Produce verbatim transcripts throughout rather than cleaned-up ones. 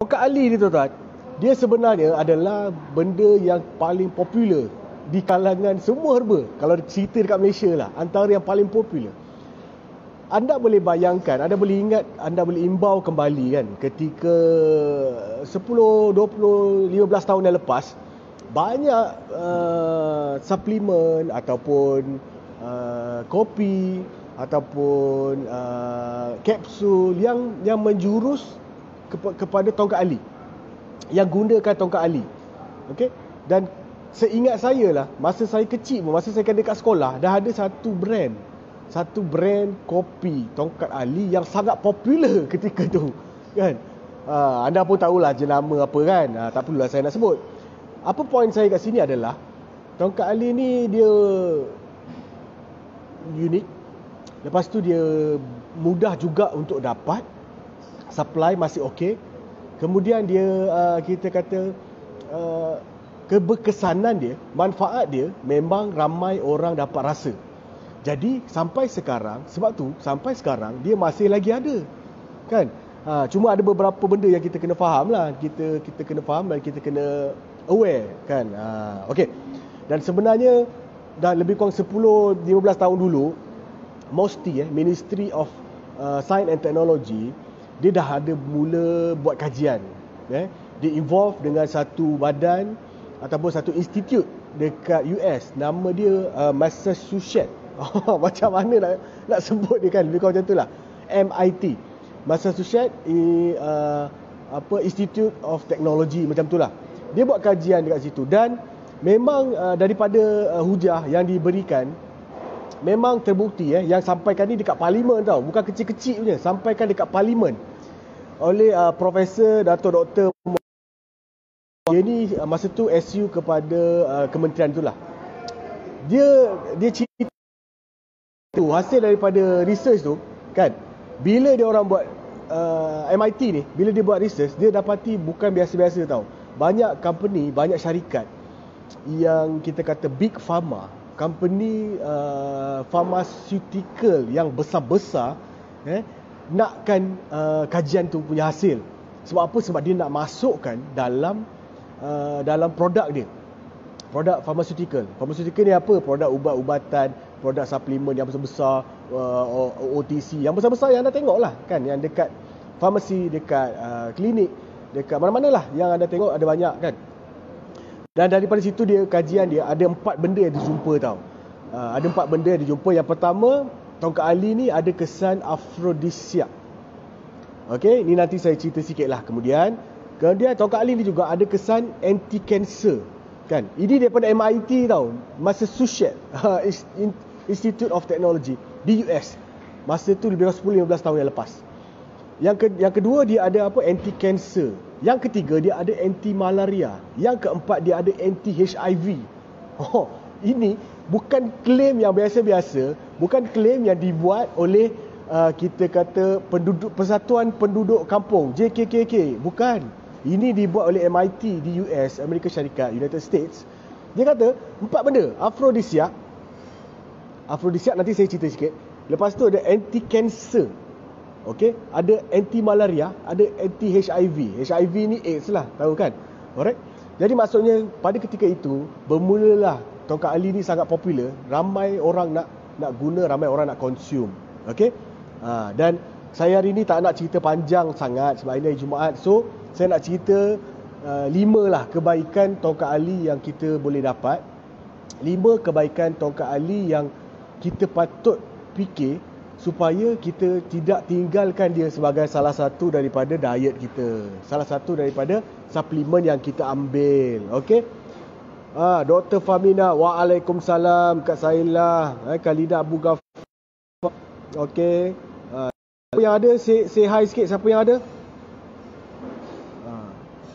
tongkat ali ni tuan-tuan, dia sebenarnya adalah benda yang paling popular di kalangan semua herba. Kalau cerita dekat Malaysia lah, antara yang paling popular. Anda boleh bayangkan, anda boleh ingat, anda boleh imbau kembali kan, ketika sepuluh, dua puluh, lima belas tahun yang lepas, banyak uh, suplemen ataupun uh, kopi ataupun uh, kapsul yang yang menjurus kepa- kepada tongkat ali, yang gunakan tongkat ali. Okey, dan seingat saya lah, masa saya kecil, masa saya dekat sekolah, dah ada satu brand satu brand kopi tongkat ali yang sangat popular ketika tu kan. Uh, anda pun tahulah jenama apa kan. Uh, tak perlulah saya nak sebut. Apa poin saya kat sini adalah tongkat ali ni dia unik. Lepas tu dia mudah juga untuk dapat. Supply masih okey. Kemudian dia uh, kita kata uh, keberkesanan dia, manfaat dia memang ramai orang dapat rasa. Jadi sampai sekarang, sebab tu sampai sekarang dia masih lagi ada kan. Ha, cuma ada beberapa benda yang kita kena faham lah, kita kita kena faham dan kita kena aware kan. Ha, okey. Dan sebenarnya dah lebih kurang sepuluh lima belas tahun dulu, MOSTI eh Ministry of uh, Science and Technology, dia dah ada mula buat kajian eh. Dia involve dengan satu badan ataupun satu institut dekat U S, nama dia uh, Massachusetts. Oh, macam mana nak, nak sebut dia kan, lebih kurang macam tu lah, M I T, Massachusetts uh, apa Institute of Technology, macam tu lah. Dia buat kajian dekat situ. Dan memang uh, daripada uh, hujah yang diberikan, memang terbukti eh, yang sampaikan ni dekat parlimen tau, bukan kecil-kecil punya, sampaikan dekat parlimen oleh uh, Profesor Dato' Doktor Dia ni uh, masa tu S U kepada uh, kementerian tu lah. Dia dia cerita tu, hasil daripada research tu kan, bila dia orang buat uh, M I T ni, bila dia buat research, dia dapati bukan biasa-biasa tau. Banyak company, banyak syarikat yang kita kata big pharma, company uh, pharmaceutical yang besar-besar eh, nakkan uh, kajian tu punya hasil. Sebab apa? Sebab dia nak masukkan dalam uh, dalam produk dia, produk pharmaceutical. Pharmaceutical ni apa? Produk ubat-ubatan, produk suplemen yang besar-besar, uh, O T C yang besar-besar yang anda tengok lah kan, yang dekat farmasi, dekat uh, klinik, dekat mana-mana lah yang anda tengok ada banyak kan. Dan daripada situ dia kajian dia ada empat benda yang dijumpa tau. Uh, ada empat benda yang dijumpa. Yang pertama, tongkat ali ni ada kesan afrodisiak. Okey, ni nanti saya cerita sikit lah kemudian. Kemudian tongkat ali ni juga ada kesan anti-cancer kan. Ini daripada M I T tau, Massachusetts Institute of Technology di U S. Masa tu lebih kurang sepuluh lima belas tahun yang lepas. Yang ke, yang kedua dia ada apa? Anti-cancer. Yang ketiga dia ada anti-malaria. Yang keempat dia ada anti-H I V. Oh, ini bukan klaim yang biasa-biasa, bukan klaim yang dibuat oleh uh, kita kata penduduk Persatuan Penduduk Kampung J K K K, bukan. Ini dibuat oleh M I T di U S, Amerika Syarikat, United States. Dia kata empat benda, afrodisiak. Afrodisiak nanti saya cerita sikit. Lepas tu ada anti-cancer. Okey, ada anti-malaria, ada anti-H I V. H I V ni AIDS lah, tahu kan? Alright. Jadi maksudnya pada ketika itu bermulalah tongkat ali ni sangat popular, ramai orang nak nak guna, ramai orang nak consume. Okey? Ha, dan saya hari ni tak nak cerita panjang sangat sebab ini hari Jumaat. So, saya nak cerita uh, lima lah kebaikan tongkat ali yang kita boleh dapat. Lima kebaikan tongkat ali yang kita patut fikir supaya kita tidak tinggalkan dia sebagai salah satu daripada diet kita, salah satu daripada suplemen yang kita ambil. Okey. Ah, Doktor Famina, waalaikumsalam. Kak Sailah, eh, Khalida Abu Ghafar. Okey. Ah, siapa yang ada say, say hi sikit, siapa yang ada? Ah.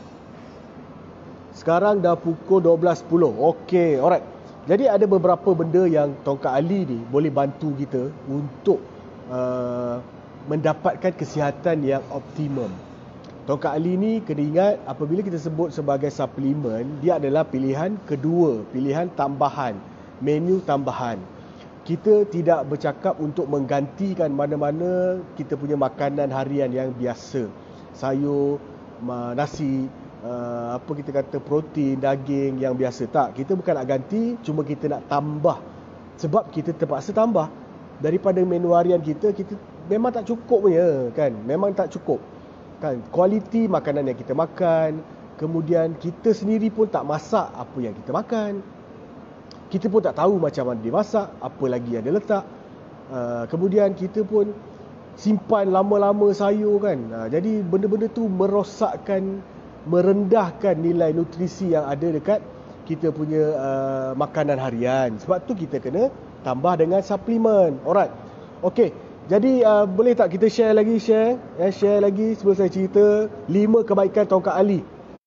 Sekarang dah pukul dua belas sepuluh. Okey, alright. Jadi ada beberapa benda yang tongkat ali ni boleh bantu kita untuk uh, mendapatkan kesihatan yang optimum. Tongkat ali ni kena ingat, apabila kita sebut sebagai suplemen, dia adalah pilihan kedua, pilihan tambahan, menu tambahan. Kita tidak bercakap untuk menggantikan mana-mana kita punya makanan harian yang biasa. Sayur, uh, nasi, uh, apa kita kata protein, daging yang biasa. Tak, kita bukan nak ganti, cuma kita nak tambah. Sebab kita terpaksa tambah. Daripada menu harian kita, kita memang tak cukup punya kan. Memang tak cukup. Kan, kualiti makanan yang kita makan, kemudian kita sendiri pun tak masak apa yang kita makan. Kita pun tak tahu macam mana dia masak, apa lagi yang dia letak. Uh, kemudian kita pun simpan lama-lama sayur kan. Uh, jadi benda-benda tu merosakkan, merendahkan nilai nutrisi yang ada dekat kita punya uh, makanan harian. Sebab tu kita kena tambah dengan suplemen. Alright. Okey. Jadi uh, boleh tak kita share lagi, share ya, share lagi sebelum saya cerita lima kebaikan tongkat Ali.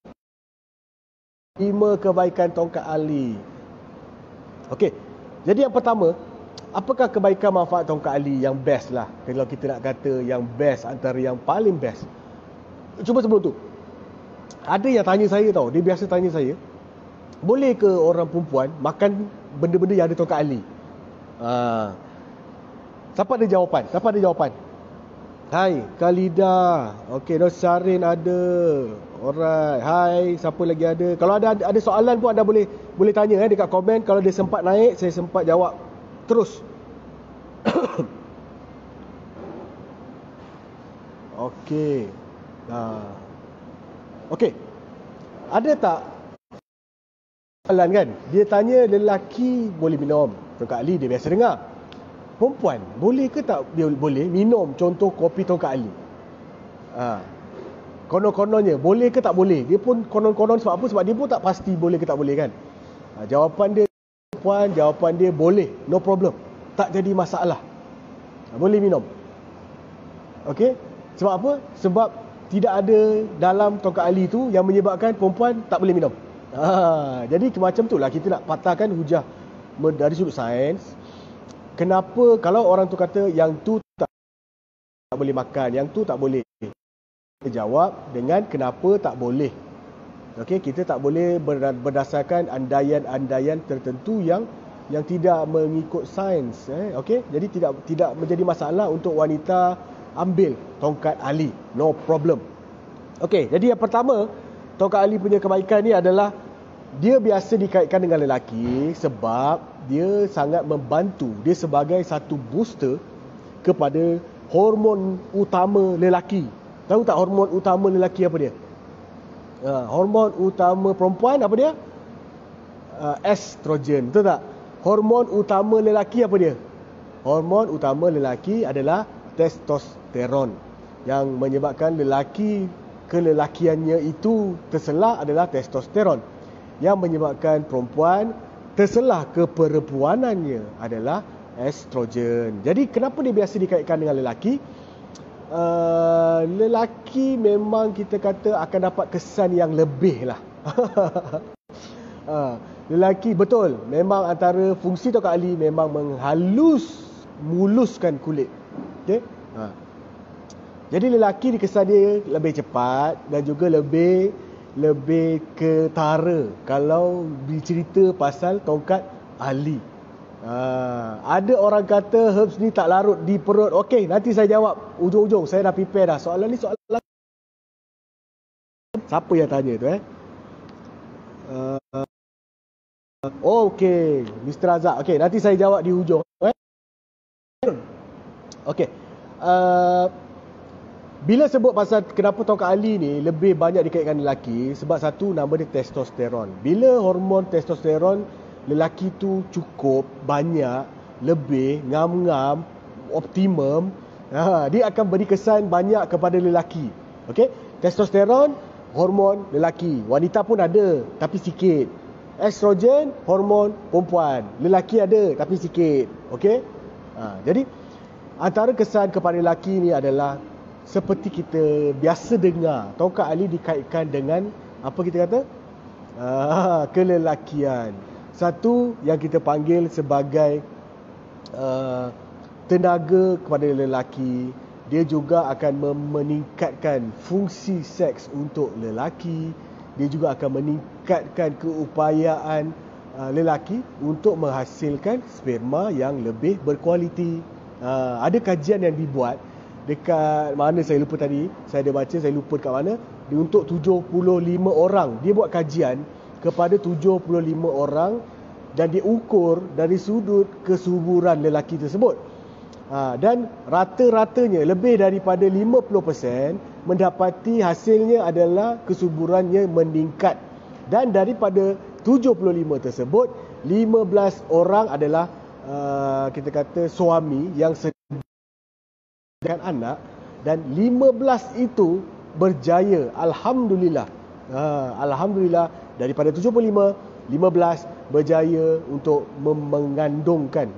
lima kebaikan tongkat Ali. Okey. Jadi yang pertama, apakah kebaikan manfaat tongkat Ali yang best lah? Kalau kita nak kata yang best, antara yang paling best. Cuba sebelum tu, ada yang tanya saya tau, dia biasa tanya saya, boleh ke orang perempuan makan benda-benda yang ada tongkat Ali? Haa. Siapa ada jawapan? Siapa ada jawapan? Hai, Khalida. Okey, Nosarin ada. Alright. Hai, siapa lagi ada? Kalau ada ada soalan pun anda boleh boleh tanya eh dekat komen. Kalau dia sempat naik, saya sempat jawab terus. Okey. Nah. Okey. Ada tak soalan kan? Dia tanya lelaki boleh minum. Tongkat Ali dia biasa dengar. Perempuan, boleh ke tak dia boleh minum contoh kopi tongkat Ali? Ha. Konon-kononnya, boleh ke tak boleh? Dia pun konon-konon sebab apa? Sebab dia pun tak pasti boleh ke tak boleh kan? Ha, jawapan dia, perempuan, jawapan dia boleh. No problem. Tak jadi masalah. Ha, boleh minum. Okey? Sebab apa? Sebab tidak ada dalam tongkat Ali tu yang menyebabkan perempuan tak boleh minum. Ha, jadi macam tu lah kita nak patahkan hujah dari sudut sains. Kenapa kalau orang tu kata yang tu tak, tak boleh makan, yang tu tak boleh? Kita jawab dengan kenapa tak boleh. Okey, kita tak boleh berdasarkan andaian-andaian tertentu yang yang tidak mengikut sains. Eh? Okey, jadi tidak tidak menjadi masalah untuk wanita ambil tongkat Ali. No problem. Okey, jadi yang pertama, tongkat Ali punya kebaikan ni adalah dia biasa dikaitkan dengan lelaki sebab dia sangat membantu. Dia sebagai satu booster kepada hormon utama lelaki. Tahu tak hormon utama lelaki apa dia? Uh, hormon utama perempuan apa dia? Uh, estrogen. Betul tak? Hormon utama lelaki apa dia? Hormon utama lelaki adalah testosteron. Yang menyebabkan lelaki, kelelakiannya itu terselah adalah testosteron. Yang menyebabkan perempuan terselah keperempuanannya adalah estrogen. Jadi kenapa dia biasa dikaitkan dengan lelaki? Uh, lelaki memang kita kata akan dapat kesan yang lebih lah. uh, lelaki betul, memang antara fungsi tongkat Ali memang menghalus, muluskan kulit. Okay? Uh. Jadi lelaki dikesan dia lebih cepat dan juga lebih lebih ketara kalau dicerita pasal tongkat Ali. Ha, ada orang kata herbs ni tak larut di perut. Okey, nanti saya jawab ujung-ujung. Saya dah prepare dah. Soalan ni soalan siapa yang tanya tu eh? Uh, Okey, Mister Razak. Okey, nanti saya jawab di hujung eh. Okey. Uh, Bila sebut pasal kenapa tongkat Ali ni lebih banyak dikaitkan lelaki, sebab satu nama dia testosteron. Bila hormon testosteron lelaki tu cukup, banyak, lebih, ngam-ngam, optimum, ha, dia akan beri kesan banyak kepada lelaki. Okey? Testosteron, hormon lelaki. Wanita pun ada, tapi sikit. Estrogen, hormon perempuan. Lelaki ada, tapi sikit. Okey? Ha, jadi, antara kesan kepada lelaki ni adalah seperti kita biasa dengar, tongkat Ali dikaitkan dengan apa kita kata? Ah, kelelakian. Satu yang kita panggil sebagai uh, tenaga kepada lelaki. Dia juga akan meningkatkan fungsi seks untuk lelaki. Dia juga akan meningkatkan keupayaan uh, lelaki untuk menghasilkan sperma yang lebih berkualiti. Uh, ada kajian yang dibuat dekat mana saya lupa tadi, saya ada baca, saya lupa dekat mana. dia untuk tujuh puluh lima orang. Dia buat kajian kepada tujuh puluh lima orang dan dia ukur dari sudut kesuburan lelaki tersebut. Ha, dan rata-ratanya lebih daripada lima puluh peratus mendapati hasilnya adalah kesuburannya meningkat. Dan daripada tujuh puluh lima tersebut, lima belas orang adalah uh, kita kata suami yang sedang dengan anak, dan lima belas itu berjaya. Alhamdulillah. Ha, Alhamdulillah, daripada tujuh puluh lima, lima belas berjaya untuk mengandungkan.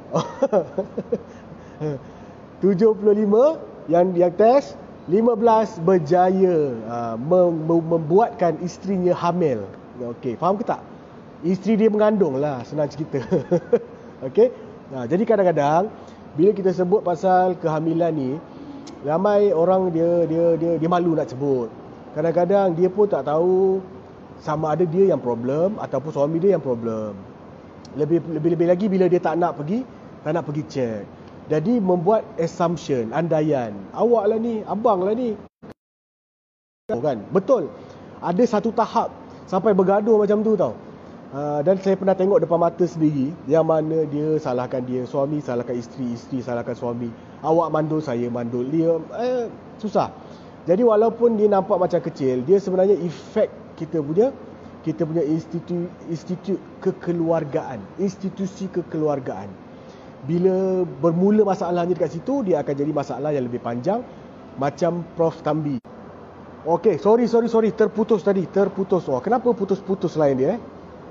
tujuh puluh lima yang yang test, lima belas berjaya uh, mem- membuatkan isterinya hamil. Okey, faham ke tak? Isteri dia mengandung lah, senang cerita. Okey. Nah, jadi kadang-kadang bila kita sebut pasal kehamilan ni, ramai orang dia dia dia dia malu nak sebut. Kadang-kadang dia pun tak tahu sama ada dia yang problem ataupun suami dia yang problem. Lebih lebih lebih lagi bila dia tak nak pergi, tak nak pergi check. Jadi membuat assumption, andaian. Awak lah ni, abang lah ni. Kan? Betul. Ada satu tahap sampai bergaduh macam tu tau. Uh, dan saya pernah tengok depan mata sendiri yang mana dia salahkan dia, suami salahkan isteri, isteri salahkan suami. Awak mandul, saya mandul. Dia eh, susah. Jadi walaupun dia nampak macam kecil, dia sebenarnya efek kita punya kita punya institu, institut kekeluargaan, institusi kekeluargaan. Bila bermula masalahnya dekat situ, dia akan jadi masalah yang lebih panjang, macam Prof Tambi. Okey, sorry sorry sorry terputus tadi, terputus. Oh, kenapa putus-putus lain dia eh?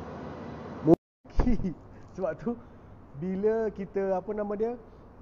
Sebab tu bila kita apa nama dia?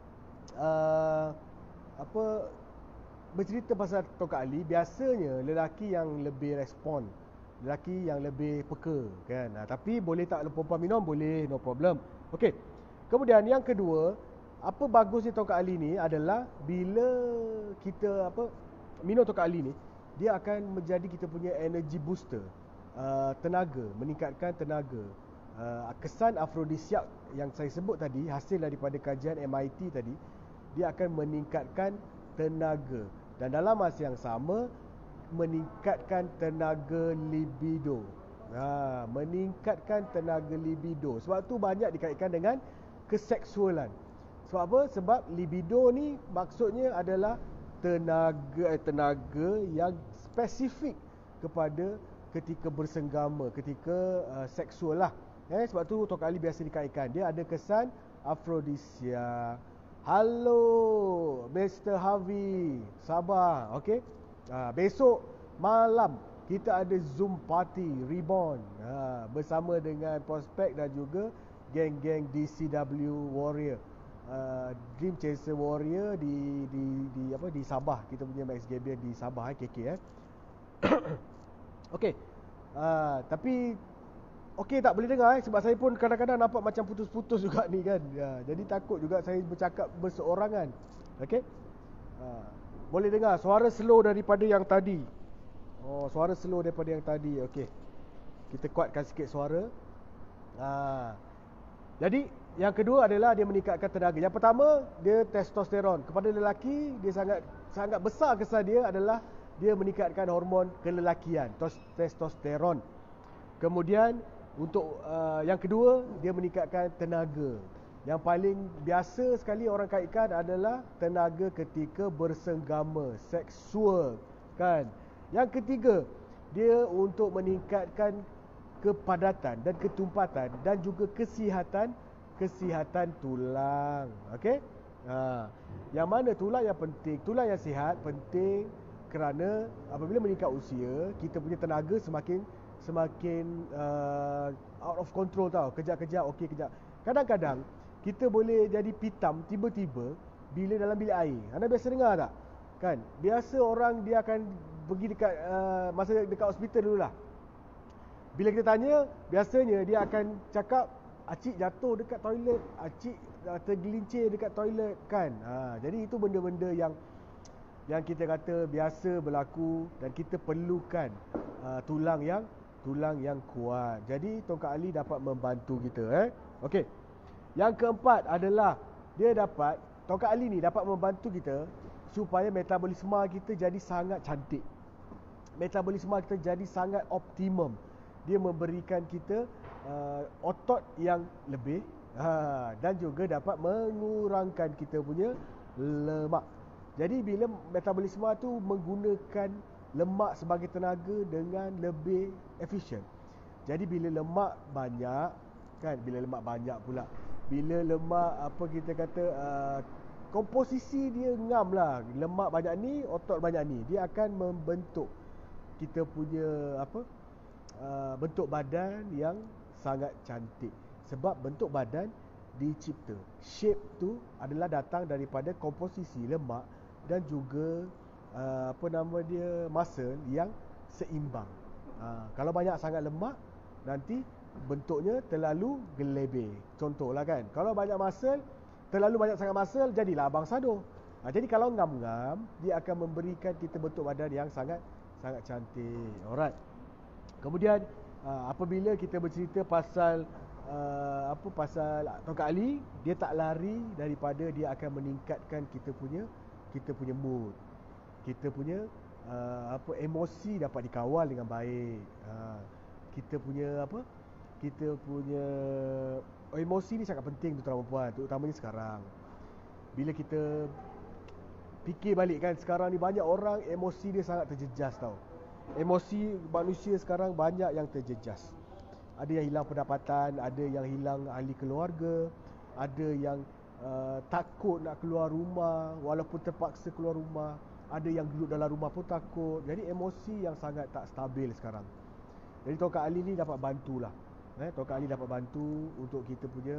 Uh, apa bercerita pasal Tok Kak Ali, biasanya lelaki yang lebih respon, lelaki yang lebih peka kan. Ha, tapi boleh tak perempuan minum? Boleh, no problem. Okey. Kemudian yang kedua, apa bagusnya Tok Kak Ali ni adalah bila kita apa minum Tok Kak Ali ni, dia akan menjadi kita punya energy booster, uh, tenaga, meningkatkan tenaga. Uh, kesan afrodisiak yang saya sebut tadi, hasil daripada kajian M I T tadi, dia akan meningkatkan tenaga dan dalam masa yang sama meningkatkan tenaga libido. Ha, meningkatkan tenaga libido. Sebab tu banyak dikaitkan dengan keseksualan. Sebab apa? Sebab libido ni maksudnya adalah tenaga eh, tenaga yang spesifik kepada ketika bersenggama, ketika uh, seksual lah. Eh, sebab tu Tok Ali biasa dikaitkan. Dia ada kesan afrodisiak. Halo Mister Harvey, sabar, okey? Ha, besok malam kita ada Zoom party Reborn, ha, bersama dengan prospek dan juga geng-geng D C W Warrior, uh, Dream Chaser Warrior di di di apa di Sabah. Kita punya Max Gabriel di Sabah, eh, K K eh. Okey. Uh, tapi okey tak boleh dengar eh, sebab saya pun kadang-kadang nampak macam putus-putus juga ni kan. Ya, jadi takut juga saya bercakap berseorangan. Okey. Uh, boleh dengar suara slow daripada yang tadi. Oh, suara slow daripada yang tadi. Okey. Kita kuatkan sikit suara. Uh, jadi yang kedua adalah dia meningkatkan tenaga. Yang pertama, dia testosteron. Kepada lelaki, dia sangat sangat besar kesan dia adalah dia meningkatkan hormon kelelakian, testosteron. Kemudian untuk uh, yang kedua, dia meningkatkan tenaga. Yang paling biasa sekali orang kaitkan adalah tenaga ketika bersenggama, seksual kan. Yang ketiga, dia untuk meningkatkan kepadatan dan ketumpatan dan juga kesihatan kesihatan tulang. Okey? Ha, yang mana tulang yang penting, tulang yang sihat penting kerana apabila meningkat usia, kita punya tenaga semakin semakin uh, out of control tau. Kejap-kejap okey, kejap. Kadang-kadang kita boleh jadi pitam tiba-tiba bila dalam bilik air. Anda biasa dengar tak? Kan? Biasa orang dia akan pergi dekat uh, masa dekat hospital dululah. Bila kita tanya, biasanya dia akan cakap, acik jatuh dekat toilet, acik uh, tergelincir dekat toilet kan. Ha, jadi itu benda-benda yang yang kita kata biasa berlaku dan kita perlukan uh, tulang yang tulang yang kuat. Jadi Tongkat Ali dapat membantu kita eh. Okey. Yang keempat adalah dia dapat Tongkat Ali ni dapat membantu kita supaya metabolisme kita jadi sangat cantik. metabolisme kita jadi sangat optimum. Dia memberikan kita uh, otot yang lebih ha, dan juga dapat mengurangkan kita punya lemak. Jadi bila metabolisme tu menggunakan lemak sebagai tenaga dengan lebih efisien. Jadi bila lemak banyak kan, bila lemak banyak pula, bila lemak apa kita kata uh, komposisi dia ngam lah, lemak banyak ni, otot banyak ni, dia akan membentuk kita punya apa uh, bentuk badan yang sangat cantik. Sebab bentuk badan dicipta, shape tu adalah datang daripada komposisi lemak dan juga uh, apa nama dia muscle yang seimbang. uh, Kalau banyak sangat lemak, nanti bentuknya terlalu gelebih. Contohlah kan, kalau banyak muscle, terlalu banyak sangat muscle, jadilah abang sado. ha, Jadi kalau ngam-ngam, dia akan memberikan kita bentuk badan yang sangat sangat cantik. Alright. Kemudian uh, apabila kita bercerita pasal uh, apa pasal tongkat ali, dia tak lari daripada dia akan meningkatkan kita punya kita punya mood, kita punya uh, apa emosi dapat dikawal dengan baik. Uh, kita punya apa kita punya oh, emosi ni sangat penting untuk perempuan, terutamanya sekarang. Bila kita fikir balik kan, sekarang ni banyak orang emosi dia sangat terjejas tau. Emosi manusia sekarang banyak yang terjejas. Ada yang hilang pendapatan, ada yang hilang ahli keluarga, ada yang uh, takut nak keluar rumah walaupun terpaksa keluar rumah, ada yang duduk dalam rumah pun takut. Jadi emosi yang sangat tak stabil sekarang. Jadi tongkat ali ni dapat bantulah. Eh, tongkat ali dapat bantu untuk kita punya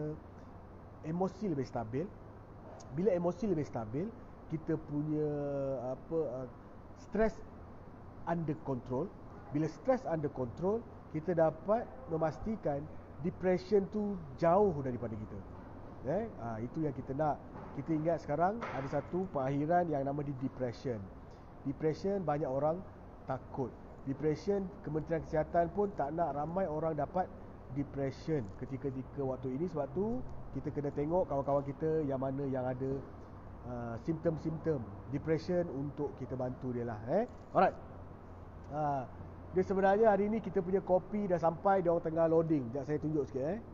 emosi lebih stabil. Bila emosi lebih stabil, kita punya apa uh, stress under control. Bila stress under control, kita dapat memastikan depression tu jauh daripada kita. Eh, ha, itu yang kita nak. Kita ingat sekarang ada satu pengakhiran yang nama di depression. Depression banyak orang takut. Depression, Kementerian Kesihatan pun tak nak ramai orang dapat depression ketika-ketika waktu ini. Sebab tu kita kena tengok kawan-kawan kita yang mana yang ada Uh, simptom-simptom depression untuk kita bantu dia lah. Eh? Alright. Uh, dia sebenarnya hari ni kita punya kopi dah sampai, dia orang tengah loading. Sekejap saya tunjuk sikit eh.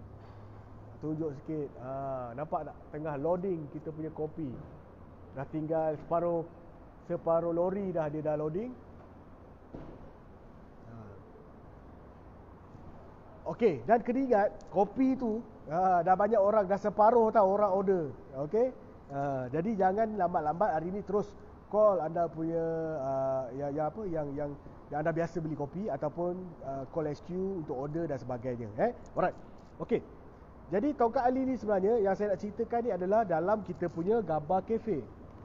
Tunjuk sikit. Uh, nampak tak? Tengah loading kita punya kopi. Dah tinggal separuh separuh lori dah dia dah loading. Uh. Okey, dan kena ingat kopi tu uh, dah banyak orang, dah separuh tau orang order. Okey. Uh, jadi jangan lambat-lambat hari ni, terus call anda punya uh, yang, yang apa yang yang yang anda biasa beli kopi ataupun uh, call S Q untuk order dan sebagainya. Eh, alright. Okey. Jadi tongkat ali ni sebenarnya yang saya nak ceritakan ni adalah dalam kita punya Gabbar Cafe.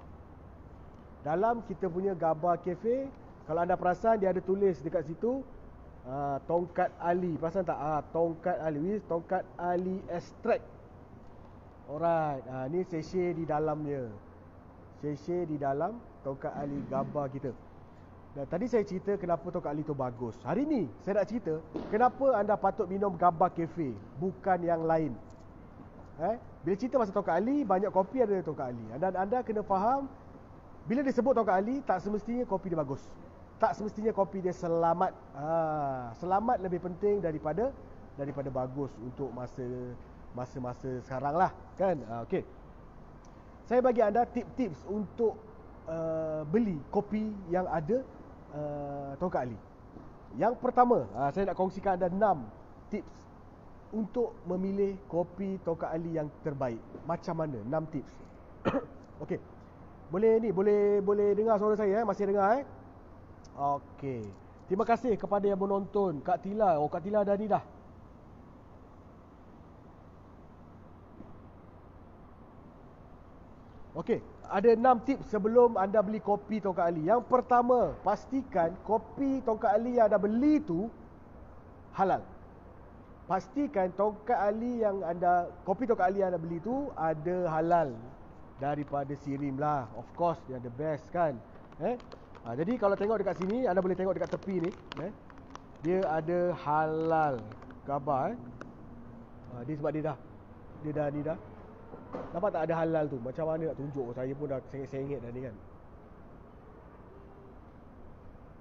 Dalam kita punya Gabbar Cafe, kalau anda perasan dia ada tulis dekat situ uh, tongkat ali. Perasan tak? Ah, tongkat ali, tongkat ali extract. Alright, ha, ni sachet di dalamnya. Sachet di dalam tongkat ali Gabbar kita. Dan tadi saya cerita kenapa tongkat ali tu bagus. Hari ni saya nak cerita kenapa anda patut minum Gabbar Cafe, bukan yang lain. Eh, bila cerita pasal tongkat ali, banyak kopi ada tongkat ali. Anda anda kena faham, bila disebut tongkat ali, tak semestinya kopi dia bagus. Tak semestinya kopi dia selamat. Ha, selamat lebih penting daripada daripada bagus untuk masa masa-masa sekarang lah kan. uh, Okey, saya bagi anda tip-tips untuk uh, beli kopi yang ada uh, tongkat ali. Yang pertama, uh, saya nak kongsikan anda enam tips untuk memilih kopi tongkat ali yang terbaik. Macam mana? enam tips. Okey, boleh ni, boleh boleh dengar suara saya eh? Masih dengar eh? Okey, terima kasih kepada yang menonton. Kak Tila, oh Kak Tila dah ni dah. Okey, ada enam tips sebelum anda beli kopi tongkat ali. Yang pertama, pastikan kopi tongkat ali yang anda beli tu halal. Pastikan tongkat ali yang anda kopi tongkat ali yang anda beli tu ada halal daripada Sirim lah. Of course, dia the best kan. Eh? Ha, jadi kalau tengok dekat sini, anda boleh tengok dekat tepi ni, eh? Dia ada halal Gabbar eh. Ha, dia sebab dia dah dia dah ni dah. Nampak tak ada halal tu? Macam mana nak tunjuk? Saya pun dah sengit-sengit dah ni kan.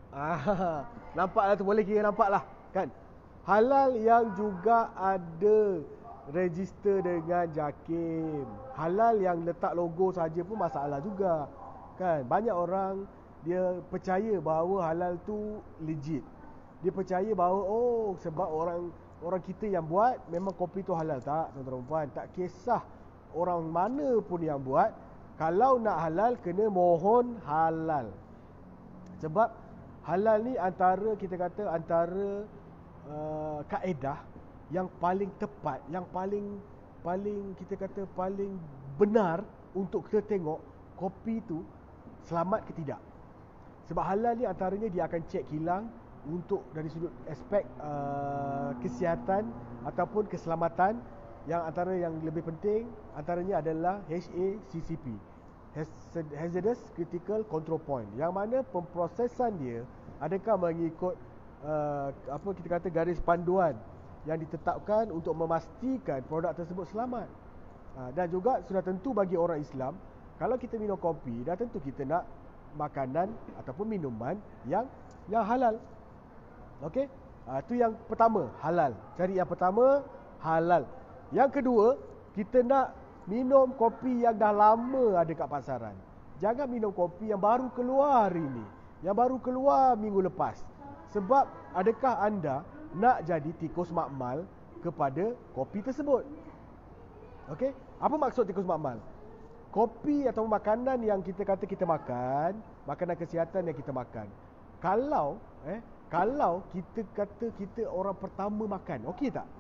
Ah, nampaklah tu, boleh kira nampak lah kan. Halal yang juga ada register dengan JAKIM. Halal yang letak logo saja pun masalah juga kan. Banyak orang dia percaya bahawa halal tu legit. Dia percaya bahawa oh sebab orang orang kita yang buat memang kopi tu halal. Tak, tuan-tuan dan puan, tak kisah orang mana pun yang buat, kalau nak halal kena mohon halal. Sebab halal ni antara, kita kata antara uh, kaedah yang paling tepat, yang paling paling kita kata paling benar untuk kita tengok kopi tu selamat ke tidak. Sebab halal ni antaranya dia akan cek kilang untuk dari sudut aspek uh, kesihatan ataupun keselamatan. Yang antara yang lebih penting antaranya adalah H A C C P, Hazardous Critical Control Point, yang mana pemprosesan dia adakah mengikut uh, apa kita kata garis panduan yang ditetapkan untuk memastikan produk tersebut selamat. uh, Dan juga sudah tentu bagi orang Islam, kalau kita minum kopi, dah tentu kita nak makanan ataupun minuman yang yang halal. Okey, uh, itu yang pertama, halal. Cari yang pertama, halal. Yang kedua, kita nak minum kopi yang dah lama ada kat pasaran. Jangan minum kopi yang baru keluar hari ni, yang baru keluar minggu lepas. Sebab adakah anda nak jadi tikus makmal kepada kopi tersebut? Okey, apa maksud tikus makmal? Kopi atau makanan yang kita kata kita makan, makanan kesihatan yang kita makan, Kalau eh kalau kita kata kita orang pertama makan, okey tak?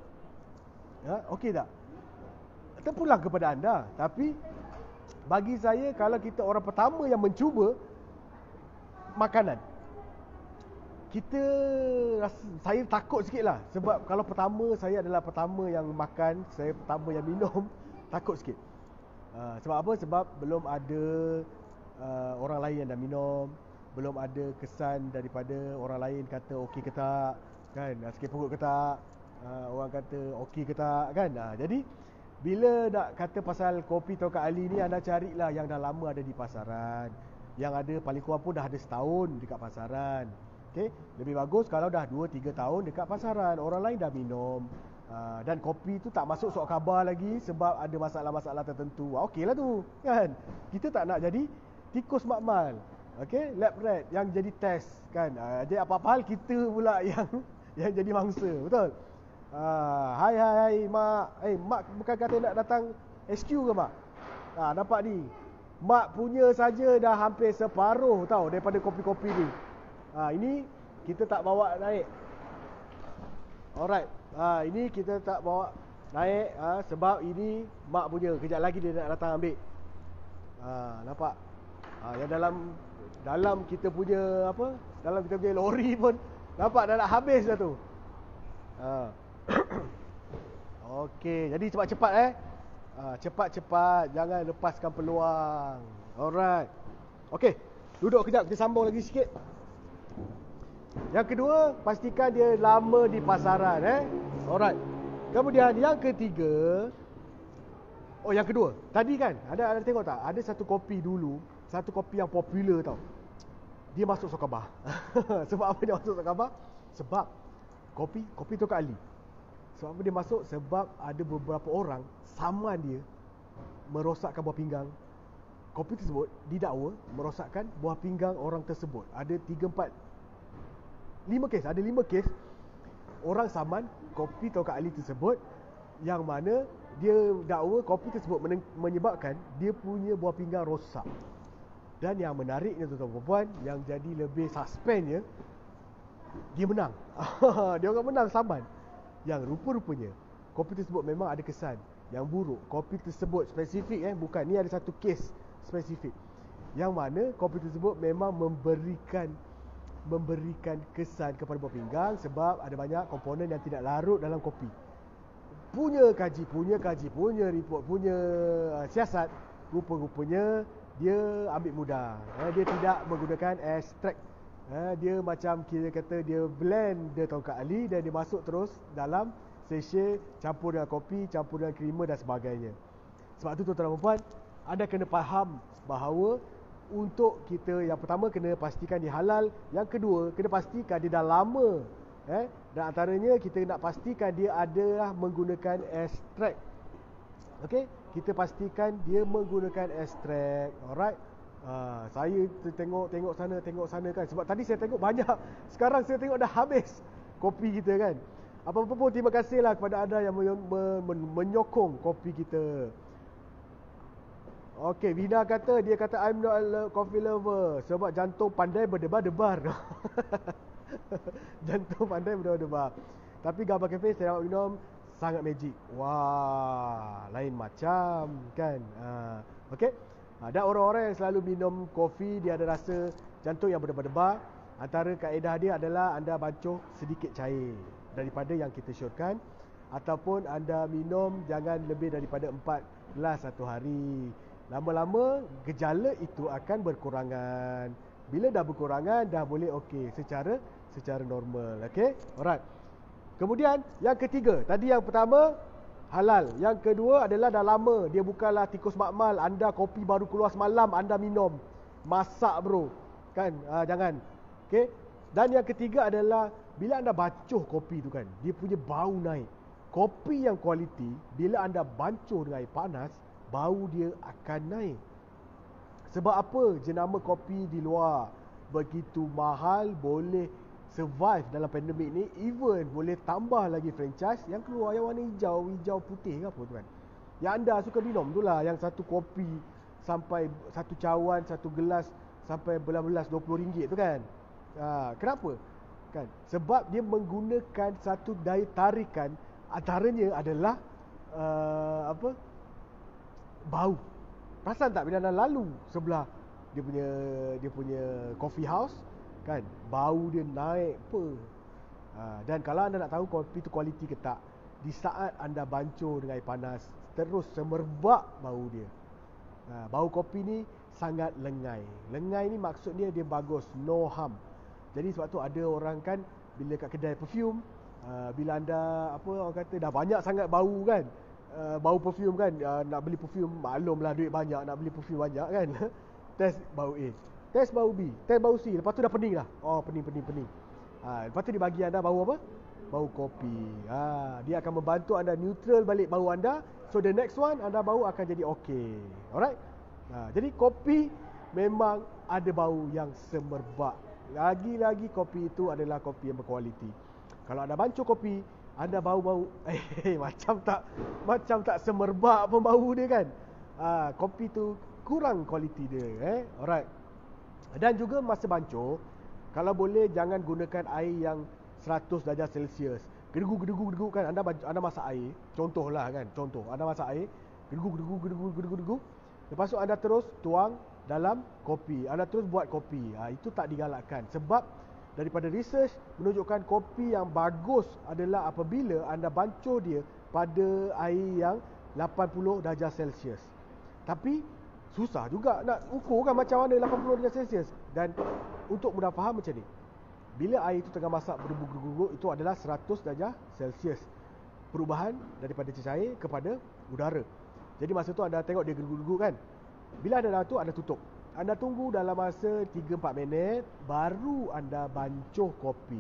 Ya, okey tak? Terpulang kepada anda. Tapi bagi saya, kalau kita orang pertama yang mencuba makanan, kita rasa, saya takut sikit lah. Sebab kalau pertama, saya adalah pertama yang makan, saya pertama yang minum, takut sikit. uh, Sebab apa? Sebab belum ada uh, orang lain yang dah minum, belum ada kesan daripada orang lain kata okey ke tak, kan, sakit perut ke tak, uh, orang kata okey ke tak, kan. uh, Jadi bila nak kata pasal kopi Tok Ali ni, anda carilah yang dah lama ada di pasaran, yang ada paling kurang pun dah ada setahun dekat pasaran. Okay? Lebih bagus kalau dah dua tiga tahun dekat pasaran, orang lain dah minum. uh, Dan kopi tu tak masuk surat khabar lagi sebab ada masalah-masalah tertentu. Okey lah tu, kan. Kita tak nak jadi tikus makmal, okay? Lab rat yang jadi test, kan. uh, Jadi apa-apa hal kita pula yang yang jadi mangsa, betul? uh, Hai hai hai mak. Eh mak bukan kata nak datang S Q ke mak? uh, Nampak ni, mak punya saja dah hampir separuh tau daripada kopi-kopi ni. Ha, ini kita tak bawa naik. Alright. Ha, ini kita tak bawa naik ha, sebab ini mak punya. Kejap lagi dia nak datang ambil. Ha, nampak? Ha, yang dalam dalam kita punya apa? Dalam kita punya lori pun nampak dah nak habis dah tu. Ha. Okey, jadi cepat-cepat eh. Ha, cepat-cepat, jangan lepaskan peluang. Alright. Okey, duduk kejap, kita sambung lagi sikit. Yang kedua, pastikan dia lama di pasaran, eh. Alright. Kemudian yang ketiga, oh yang kedua, tadi kan ada ada tengok tak? Ada satu kopi dulu, satu kopi yang popular tau. Dia masuk surat khabar. Sebab apa dia masuk surat khabar? Sebab kopi kopi Tok Ali. Sebab apa dia masuk? Sebab ada beberapa orang saman dia merosakkan buah pinggang. Kopi tersebut didakwa merosakkan buah pinggang orang tersebut. Ada tiga empat lima kes, ada lima kes orang saman kopi Tok Ali tersebut, yang mana dia dakwa kopi tersebut menyebabkan dia punya buah pinggang rosak. Dan yang menariknya tuan-tuan dan puan, yang jadi lebih suspennya, dia menang. Dia orang menang saman. Yang rupa-rupanya kopi tersebut memang ada kesan yang buruk. Kopi tersebut spesifik, eh bukan ni ada satu kes spesifik, yang mana kopi tersebut memang memberikan memberikan kesan kepada buah pinggang sebab ada banyak komponen yang tidak larut dalam kopi. Punya kaji, punya kaji, punya report, punya uh, siasat, rupa-rupanya dia ambil mudah. Uh, dia tidak menggunakan extract. Uh, dia macam kita kata dia blend dia Tok Ali dan dia masuk terus dalam sachet, campur dengan kopi, campur dengan creamer dan sebagainya. Sebab tu tuan-tuan dan puan, anda kena faham bahawa untuk kita, yang pertama kena pastikan dia halal, yang kedua kena pastikan dia dah lama, eh dan antaranya kita nak pastikan dia adalah menggunakan ekstrak. Okey, kita pastikan dia menggunakan ekstrak. Alright. Uh, saya tengok tengok sana tengok sana kan, sebab tadi saya tengok banyak, sekarang saya tengok dah habis kopi kita kan. Apa-apa pun terima kasihlah kepada anda yang men- men- men- menyokong kopi kita. Okey, Vina kata, dia kata I'm not a coffee lover sebab jantung pandai berdebar-debar. Jantung pandai berdebar-debar. Tapi Gabah Cafe saya nak minum sangat magic. Wah, lain macam kan. Ha, okey. Ada orang-orang yang selalu minum kopi, dia ada rasa jantung yang berdebar-debar. Antara kaedah dia adalah anda bancuh sedikit cair daripada yang kita syorkan, ataupun anda minum jangan lebih daripada empat gelas satu hari. Lama-lama gejala itu akan berkurangan. Bila dah berkurangan, dah boleh okey secara secara normal. Okey? Alright. Kemudian yang ketiga, tadi yang pertama halal. Yang kedua adalah dah lama. Dia bukanlah tikus makmal, anda kopi baru keluar semalam anda minum. Masak bro. Kan? Ha, jangan. Okey? Dan yang ketiga adalah bila anda bancuh kopi tu kan, dia punya bau naik. Kopi yang kualiti, bila anda bancuh dengan air panas, bau dia akan naik. Sebab apa? Jenama kopi di luar begitu mahal, boleh survive dalam pandemik ni, even boleh tambah lagi franchise yang keluar yang warna hijau, hijau putih ke apa tu kan, yang anda suka minum tu lah, yang satu kopi sampai satu cawan, satu gelas sampai belas-belas dua puluh ringgit tu kan. Ha, kenapa? Kan? Sebab dia menggunakan satu daya tarikan, antaranya adalah uh, apa? Bau. Perasan tak bila anda lalu sebelah dia punya dia punya coffee house kan, bau dia naik apa. Ha, dan kalau anda nak tahu kopi tu kualiti ke tak, di saat anda bancuh dengan air panas, terus semerbak bau dia. Ha, bau kopi ni sangat lengai. Lengai ni maksudnya dia bagus, no harm. Jadi sebab tu ada orang kan, bila kat kedai perfume, uh, bila anda apa orang kata dah banyak sangat bau kan, uh, bau perfume kan, uh, nak beli perfume maklumlah duit banyak, nak beli perfume banyak kan. Test bau A, test bau B, test bau C, lepas tu dah pening dah. Oh pening pening pening. Ha, lepas tu dia bagi anda bau apa? Bau kopi. Ha, dia akan membantu anda neutral balik bau anda. So the next one anda bau akan jadi okey. Alright. Ha, jadi kopi memang ada bau yang semerbak. Lagi-lagi kopi itu adalah kopi yang berkualiti. Kalau anda bancuh kopi, anda bau-bau eh macam tak macam tak semerbak pun bau dia kan. Ha, kopi tu kurang kualiti dia eh. Alright. Dan juga masa bancuh, kalau boleh jangan gunakan air yang seratus darjah Celsius. Gedegu-gedegu-gedegu kan, anda anda masak air, contohlah kan, contoh anda masak air, gedegu-gedegu-gedegu-gedegu. Lepas tu anda terus tuang dalam kopi, anda terus buat kopi. Ha, itu tak digalakkan, sebab daripada research menunjukkan kopi yang bagus adalah apabila anda bancuh dia pada air yang lapan puluh darjah Celsius. Tapi susah juga nak ukur kan macam mana lapan puluh darjah Celsius. Dan untuk mudah faham macam ni, bila air itu tengah masak berdebu-debu, itu adalah seratus darjah Celsius perubahan daripada cecair kepada udara. Jadi masa tu anda tengok dia gergu-gergu kan. Bila anda dah tu, anda tutup. Anda tunggu dalam masa tiga empat minit, baru anda bancuh kopi.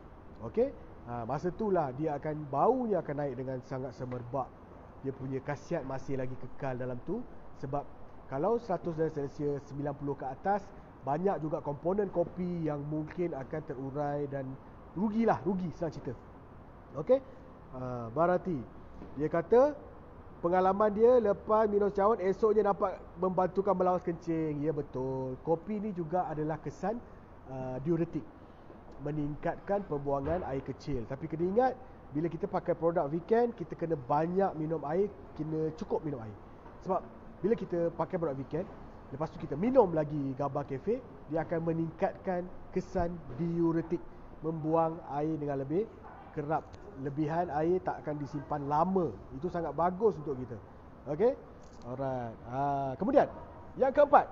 Okey? Ha, masa itulah dia akan, baunya akan naik dengan sangat semerbak. Dia punya khasiat masih lagi kekal dalam tu. Sebab kalau seratus darjah Celsius, sembilan puluh ke atas, banyak juga komponen kopi yang mungkin akan terurai dan rugilah, rugi senang cerita. Okey? Ha, Barati, dia kata pengalaman dia lepas minum cawan, esoknya dapat membantukan melawas kencing. Ya betul. Kopi ni juga adalah kesan uh, diuretik, meningkatkan pembuangan air kecil. Tapi kena ingat, bila kita pakai produk Weekend, kita kena banyak minum air, kena cukup minum air. Sebab bila kita pakai produk Weekend, lepas tu kita minum lagi Gabah Cafe, dia akan meningkatkan kesan diuretik, membuang air dengan lebih kerap. Lebihan air tak akan disimpan lama. Itu sangat bagus untuk kita. Okey? Alright. Ha, kemudian yang keempat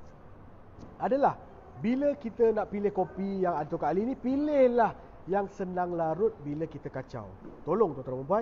adalah bila kita nak pilih kopi yang untuk kali ini, pilihlah yang senang larut bila kita kacau. Tolong tuan-tuan dan puan,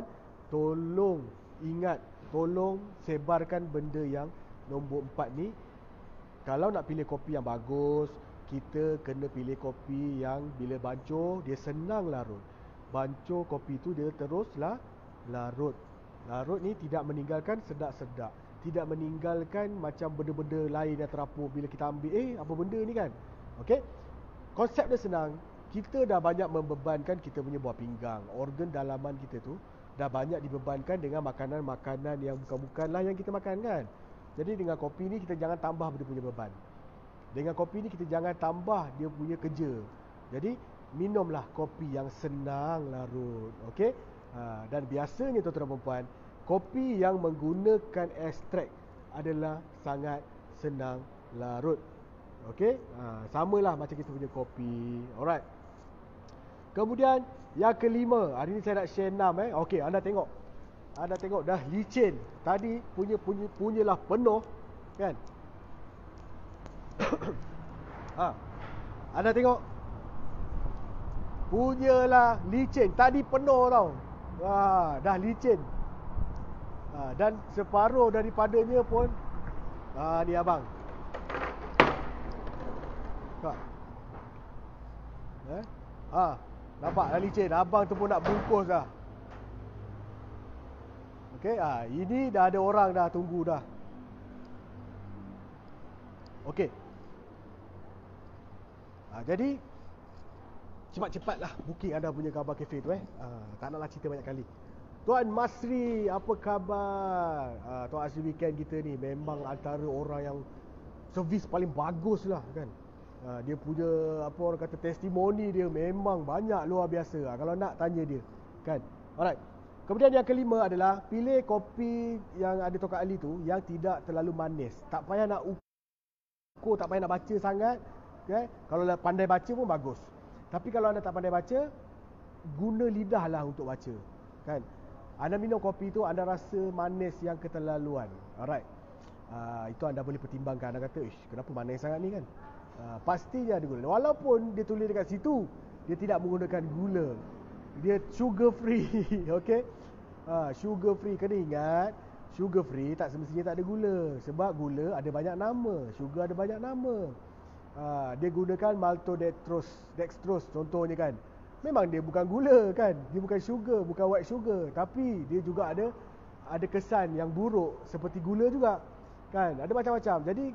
tolong ingat, tolong sebarkan benda yang nombor empat ni. kalau nak pilih kopi yang bagus, kita kena pilih kopi yang bila bancuh dia senang larut. Bancuh kopi tu dia teruslah larut. Larut ni tidak meninggalkan sedak-sedak, tidak meninggalkan macam benda-benda lain yang terapur bila kita ambil, eh apa benda ni kan. Okey. Konsep dia senang. Kita dah banyak membebankan kita punya buah pinggang, organ dalaman kita tu dah banyak dibebankan dengan makanan-makanan yang bukan-bukanlah yang kita makan kan. Jadi dengan kopi ni kita jangan tambah dia punya beban. Dengan kopi ni kita jangan tambah dia punya kerja. Jadi minumlah kopi yang senang larut. Okey. Ha, dan biasanya tuan-tuan dan puan, kopi yang menggunakan ekstrak adalah sangat senang larut. Okey. Ha, samalah macam kita punya kopi. Alright. Kemudian yang kelima, hari ni saya nak share enam eh. Okey, anda tengok. Anda tengok dah licin. Tadi punya punya punyalah penuh kan. Ha. Anda tengok. Punyalah licin. Tadi penuh tau. Ha, dah licin. Ha, dan separuh daripadanya pun ha, ni abang. Kak. Eh? Ha. Nampak dah licin. Abang tu pun nak bungkus dah. Okey, ah ha, ini dah ada orang dah tunggu dah. Okey. Ha, jadi cepat-cepatlah booking anda punya Khabar Cafe tu eh. Ha, tak naklah cerita banyak kali. Tuan Masri, apa khabar? Ha, Tuan Asri weekend kita ni memang antara orang yang servis paling bagus lah kan. Ha, dia punya apa orang kata testimoni dia memang banyak luar biasa. Ha, kalau nak tanya dia kan. Alright. Kemudian yang kelima adalah pilih kopi yang ada Tok Kak Ali tu yang tidak terlalu manis. Tak payah nak ukur, tak payah nak baca sangat. Okay? Kalau pandai baca pun bagus. Tapi kalau anda tak pandai baca, guna lidah lah untuk baca. Kan? Anda minum kopi tu, anda rasa manis yang keterlaluan. Alright. Uh, itu anda boleh pertimbangkan. Anda kata, ish, kenapa manis sangat ni kan? Uh, pastinya ada gula. Walaupun dia tulis dekat situ, dia tidak menggunakan gula. Dia sugar free. Okay? Uh, sugar free. Kena ingat, sugar free tak semestinya tak ada gula. Sebab gula ada banyak nama. Sugar ada banyak nama. Uh, dia gunakan maltodextrose, dextrose contohnya kan. Memang dia bukan gula kan. Dia bukan sugar, bukan white sugar. Tapi dia juga ada ada kesan yang buruk seperti gula juga. Kan? Ada macam-macam. Jadi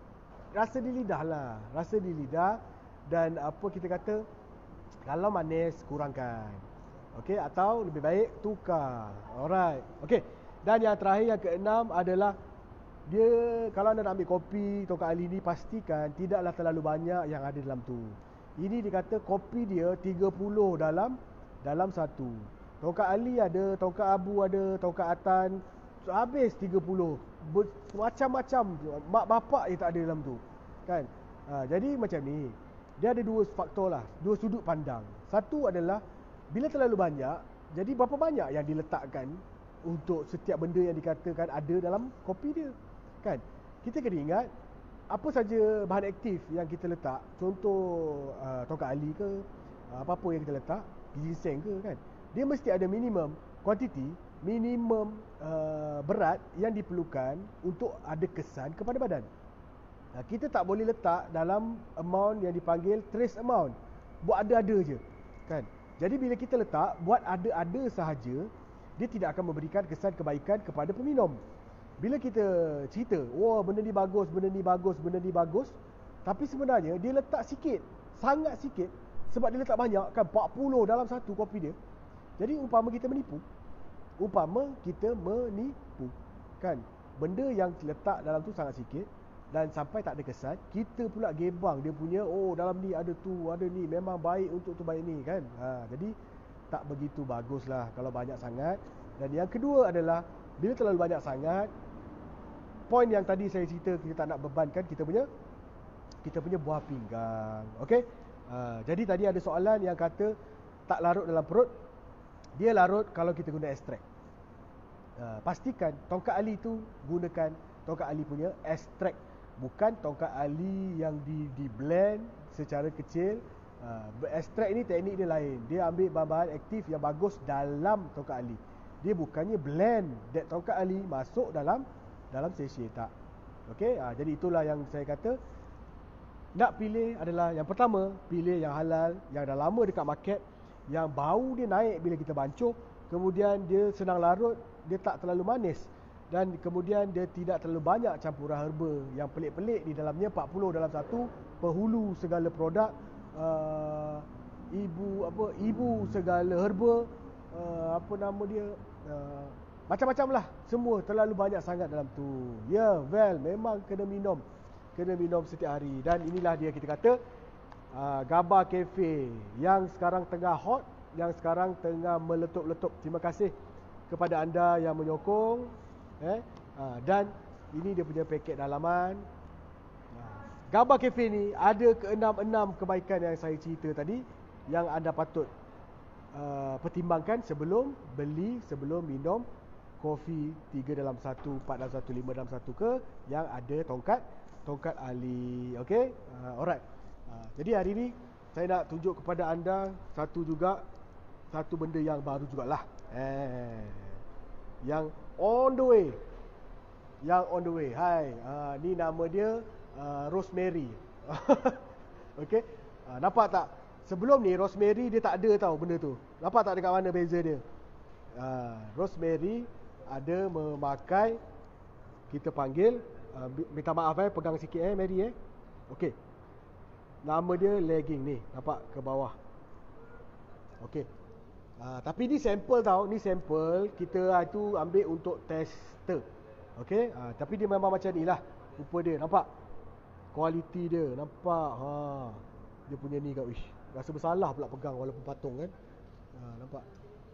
rasa di lidah lah. Rasa di lidah. Dan apa kita kata, kalau manis kurangkan. Okey, atau lebih baik tukar. Alright. Okey. Dan yang terakhir, yang keenam adalah dia, kalau anda nak ambil kopi Tok Kak Ali ni, pastikan tidaklah terlalu banyak yang ada dalam tu. Ini dikata kopi dia tiga puluh dalam dalam satu. Tok Kak Ali ada, Tok Kak Abu ada, Tok Kak Atan, habis tiga puluh. Ber, macam-macam. Mak bapak je tak ada dalam tu. Kan? Ha, jadi macam ni. Dia ada dua faktor lah, dua sudut pandang. Satu adalah bila terlalu banyak, jadi berapa banyak yang diletakkan untuk setiap benda yang dikatakan ada dalam kopi dia. Kan? Kita kena ingat apa saja bahan aktif yang kita letak, contoh uh, Tok Kak Ali ke, uh, apa-apa yang kita letak, ginseng ke kan, dia mesti ada minimum kuantiti, minimum uh, berat yang diperlukan untuk ada kesan kepada badan. Nah, kita tak boleh letak dalam amount yang dipanggil trace amount. Buat ada-ada je. Kan? Jadi bila kita letak, buat ada-ada sahaja, dia tidak akan memberikan kesan kebaikan kepada peminum. Bila kita cerita, wah benda ni bagus, benda ni bagus, benda ni bagus, tapi sebenarnya dia letak sikit, sangat sikit, sebab dia letak banyak kan, empat puluh dalam satu kopi dia. Jadi umpama kita menipu, umpama kita menipu, kan, benda yang letak dalam tu sangat sikit dan sampai tak ada kesan, kita pula gebang dia punya, oh dalam ni ada tu, ada ni, memang baik untuk tu baik ni kan. Ha, jadi tak begitu baguslah kalau banyak sangat. Dan yang kedua adalah bila terlalu banyak sangat, poin yang tadi saya cerita, kita tak nak bebankan kita punya kita punya buah pinggang. Okey? Uh, jadi tadi ada soalan yang kata tak larut dalam perut. Dia larut kalau kita guna ekstrak. Uh, pastikan Tok Kak Ali tu gunakan Tok Kak Ali punya ekstrak, bukan Tok Kak Ali yang di di blend secara kecil. Uh, ekstrak ni teknik dia lain. Dia ambil bahan-bahan aktif yang bagus dalam Tok Kak Ali. Dia bukannya blend that Tok Kak Ali masuk dalam dalam sachet, tak. Okey, ha, jadi itulah yang saya kata. Nak pilih adalah yang pertama, pilih yang halal, yang dah lama dekat market, yang bau dia naik bila kita bancuh, kemudian dia senang larut, dia tak terlalu manis, dan kemudian dia tidak terlalu banyak campuran herba yang pelik-pelik di dalamnya. Empat puluh dalam satu, penghulu segala produk, uh, ibu apa ibu segala herba, uh, apa nama dia, uh, macam-macam lah, semua terlalu banyak sangat dalam tu. Ya, well, memang kena minum, kena minum setiap hari. Dan inilah dia, kita kata uh, Gaba Cafe yang sekarang tengah hot, yang sekarang tengah meletup-letup. Terima kasih kepada anda yang menyokong, eh? uh, dan ini dia punya paket dalaman. uh, Gaba Cafe ni ada keenam-enam kebaikan yang saya cerita tadi, yang anda patut uh, pertimbangkan sebelum beli, sebelum minum kopi tiga dalam satu, empat dalam satu, lima dalam satu ke, yang ada tongkat Tongkat Ali. Okey, uh, alright. Uh, jadi hari ni saya nak tunjuk kepada anda satu juga, satu benda yang baru jugalah. Eh, yang on the way. Yang on the way. Hai, uh, ni nama dia uh, Rosemary. Okey. Uh, nampak tak? Sebelum ni Rosemary dia tak ada tau benda tu. Nampak tak dekat mana beza dia? Uh, Rosemary ada memakai, kita panggil, uh, minta maaf eh, pegang sikit eh Mary eh. Okey. Nama dia legging ni, nampak ke bawah. Okey. Uh, tapi ni sampel tau, ni sampel kita uh, tu ambil untuk tester. Okey. Uh, tapi dia memang macam ni lah rupa dia, nampak? Kualiti dia, nampak? Ha. Dia punya ni kat wish. Rasa bersalah pula pegang walaupun patung kan. Uh, nampak?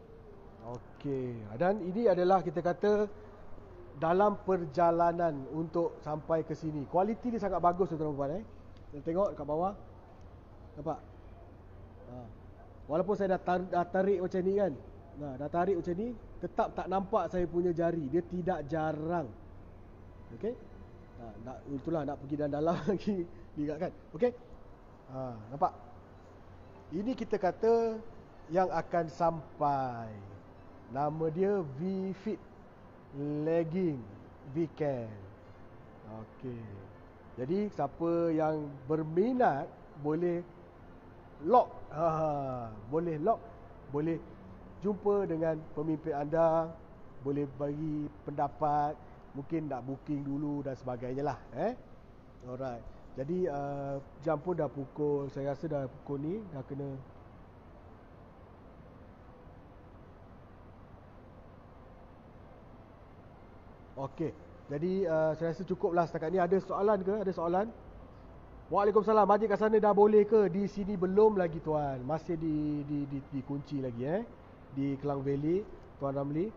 Okey. Dan ini adalah kita kata dalam perjalanan untuk sampai ke sini. Kualiti dia sangat bagus tuan-tuan eh. Kita tengok kat bawah. Nampak? Ha. Walaupun saya dah, tar- dah tarik macam ni kan. Nah, dah tarik macam ni, tetap tak nampak saya punya jari. Dia tidak jarang. Okey? Ha, nak itulah nak pergi dalam dalam lagi lihat kan. Okey? Ha, nampak? Ini kita kata yang akan sampai. Nama dia V-Fit Legging V-Can. Okey. Jadi siapa yang berminat boleh lock. Ha, boleh lock, boleh jumpa dengan pemimpin anda, boleh bagi pendapat, mungkin nak booking dulu dan sebagainya lah, eh. Alright. Jadi uh, jam pun dah pukul, saya rasa dah pukul ni dah kena. Okey. Jadi uh, saya rasa cukuplah setakat ni. Ada soalan ke? Ada soalan? Waalaikumsalam. Majid kat sana dah boleh ke? Di sini belum lagi tuan. Masih di di di dikunci lagi eh. Di Klang Valley, Tuan Ramli.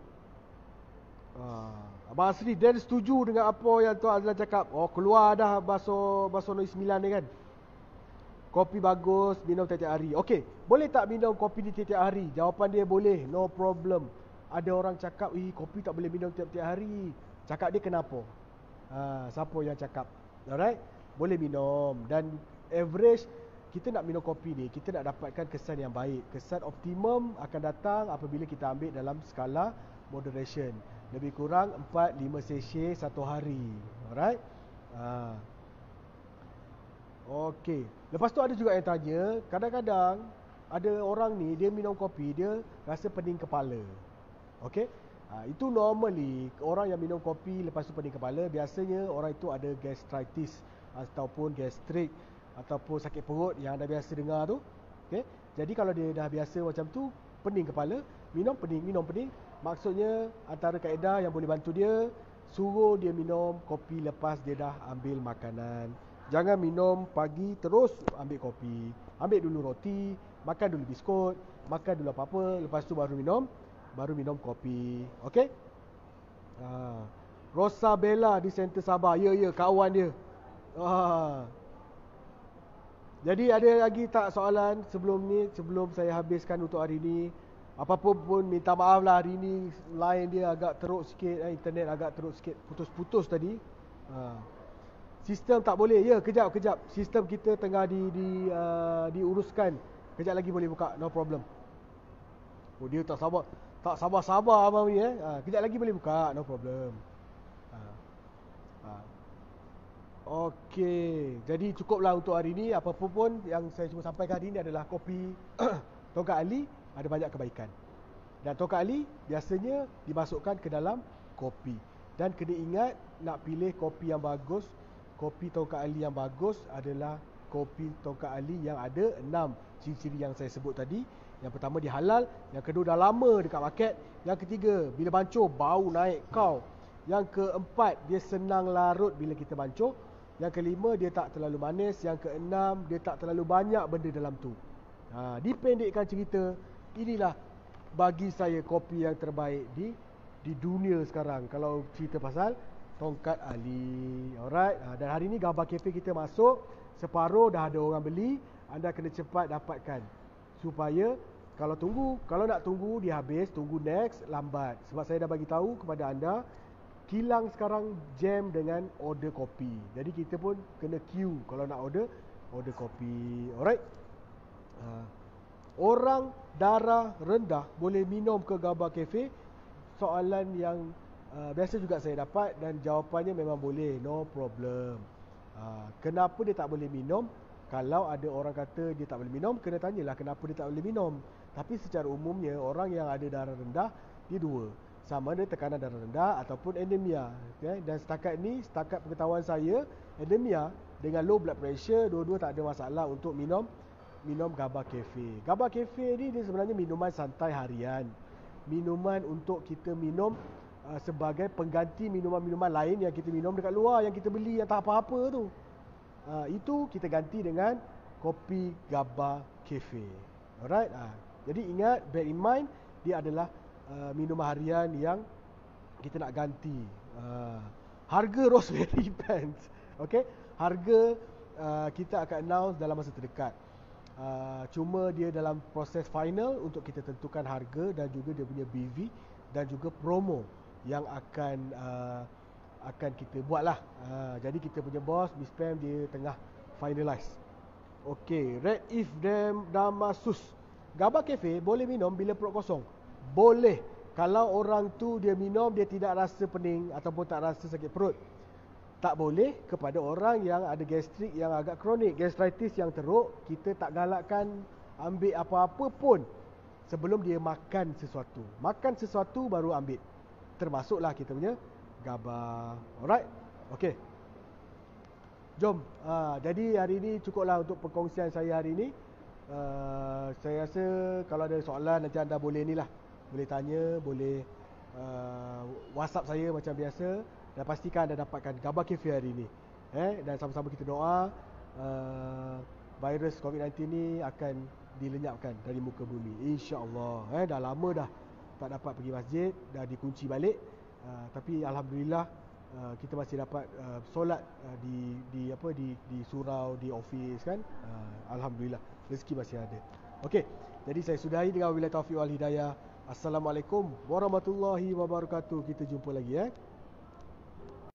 Uh, Abang Asri, Dan setuju dengan apa yang Tuan Azlan cakap. Oh, keluar dah Baso Baso Noi sembilan ni kan. Kopi bagus, minum tiap-tiap hari. Okey, boleh tak minum kopi ni tiap-tiap hari? Jawapan dia boleh, no problem. Ada orang cakap, "Eh, kopi tak boleh minum tiap-tiap hari." Cakap dia kenapa? Ha, siapa yang cakap? Alright? Boleh minum. Dan average, kita nak minum kopi ni, kita nak dapatkan kesan yang baik. Kesan optimum akan datang apabila kita ambil dalam skala moderation. Lebih kurang empat lima sachet satu hari. Alright? Ha. Okey. Lepas tu ada juga yang tanya, kadang-kadang ada orang ni, dia minum kopi, dia rasa pening kepala. Okey? Ha, itu normally orang yang minum kopi lepas tu pening kepala, biasanya orang itu ada gastritis ataupun gastrik ataupun sakit perut yang anda biasa dengar tu. Okey. Jadi kalau dia dah biasa macam tu, pening kepala, minum pening, minum pening, maksudnya antara kaedah yang boleh bantu dia, suruh dia minum kopi lepas dia dah ambil makanan. Jangan minum pagi terus ambil kopi. Ambil dulu roti, makan dulu biskut, makan dulu apa-apa, lepas tu baru minum baru minum kopi. Okey? Ha. Rosa Bella di Center Sabah. Ya, ya, kawan dia. Ha. Jadi ada lagi tak soalan sebelum ni, sebelum saya habiskan untuk hari ni? Apa-apa pun minta maaf lah, hari ni line dia agak teruk sikit, eh, internet agak teruk sikit, putus-putus tadi. Ha. Sistem tak boleh. Ya, kejap, kejap. Sistem kita tengah di, di uh, diuruskan. Kejap lagi boleh buka, no problem. Oh, dia tak sabar. Tak sabar-sabar abang ni eh. Ha, kejap lagi boleh buka, no problem. Ha. Ha. Okey, jadi cukuplah untuk hari ini. Apa-apa pun yang saya cuma sampaikan hari ini adalah kopi Tongkat Ali ada banyak kebaikan. Dan Tongkat Ali biasanya dimasukkan ke dalam kopi. Dan kena ingat, nak pilih kopi yang bagus, kopi Tongkat Ali yang bagus adalah kopi Tongkat Ali yang ada enam ciri-ciri yang saya sebut tadi. Yang pertama, dia halal. Yang kedua, dah lama dekat market. Yang ketiga, bila bancuh bau naik kau. Yang keempat, dia senang larut bila kita bancuh. Yang kelima, dia tak terlalu manis. Yang keenam, dia tak terlalu banyak benda dalam tu. Ha, dipendekkan cerita, inilah bagi saya kopi yang terbaik di di dunia sekarang kalau cerita pasal Tongkat Ali. Alright. Ha, dan hari ni Gabah Cafe kita masuk, separuh dah ada orang beli. Anda kena cepat dapatkan supaya kalau tunggu, kalau nak tunggu dia habis, tunggu next lambat. Sebab saya dah bagi tahu kepada anda, kilang sekarang jam dengan order kopi. Jadi kita pun kena queue kalau nak order order kopi. Alright. Ha. Orang darah rendah boleh minum ke Gabah Cafe? Soalan yang uh, biasa juga saya dapat dan jawapannya memang boleh, no problem. Ha. Kenapa dia tak boleh minum? Kalau ada orang kata dia tak boleh minum, kena tanyalah kenapa dia tak boleh minum. Tapi secara umumnya orang yang ada darah rendah, dia dua, sama ada tekanan darah rendah ataupun anemia, okay? Dan setakat ni, setakat pengetahuan saya, anemia dengan low blood pressure, dua-dua tak ada masalah untuk minum minum Gabah Cafe. Gabah Cafe ni dia sebenarnya minuman santai harian, minuman untuk kita minum uh, sebagai pengganti minuman-minuman lain yang kita minum dekat luar, yang kita beli yang tak apa-apa tu. uh, Itu kita ganti dengan kopi Gabah Cafe. Alright. uh, Jadi ingat, bear in mind, dia adalah Uh, minuman harian yang kita nak ganti. uh, Harga Rosemary Pants, okay? Harga uh, kita akan announce dalam masa terdekat. uh, Cuma dia dalam proses final untuk kita tentukan harga dan juga dia punya B V dan juga promo yang akan uh, akan kita buat lah. uh, Jadi kita punya boss Miss Pam dia tengah finalize. Okay, Red If Dam Damasus, Gabah Cafe boleh minum bila perut kosong? Boleh. Kalau orang tu dia minum, dia tidak rasa pening ataupun tak rasa sakit perut. Tak boleh kepada orang yang ada gastrik yang agak kronik, gastritis yang teruk. Kita tak galakkan ambil apa-apa pun sebelum dia makan sesuatu. Makan sesuatu baru ambil. Termasuklah kita punya Gabah. Alright. Okay. Jom. Ha, jadi hari ini cukuplah untuk perkongsian saya hari ini. Uh, saya rasa kalau ada soalan nanti anda boleh ni lah, boleh tanya, boleh uh, WhatsApp saya macam biasa. Dan pastikan anda dapatkan Gabah Cafe hari ini. eh? Dan sama-sama kita doa uh, virus covid sembilan belas ni akan dilenyapkan dari muka bumi, InsyaAllah. eh? Dah lama dah tak dapat pergi masjid, dah dikunci balik. uh, Tapi Alhamdulillah Uh, kita masih dapat uh, solat uh, di di apa di di surau, di office kan. uh, Alhamdulillah rezeki masih ada. Okey, jadi saya sudahi dengan wabillahi taufiq wal hidayah. Assalamualaikum warahmatullahi wabarakatuh. Kita jumpa lagi eh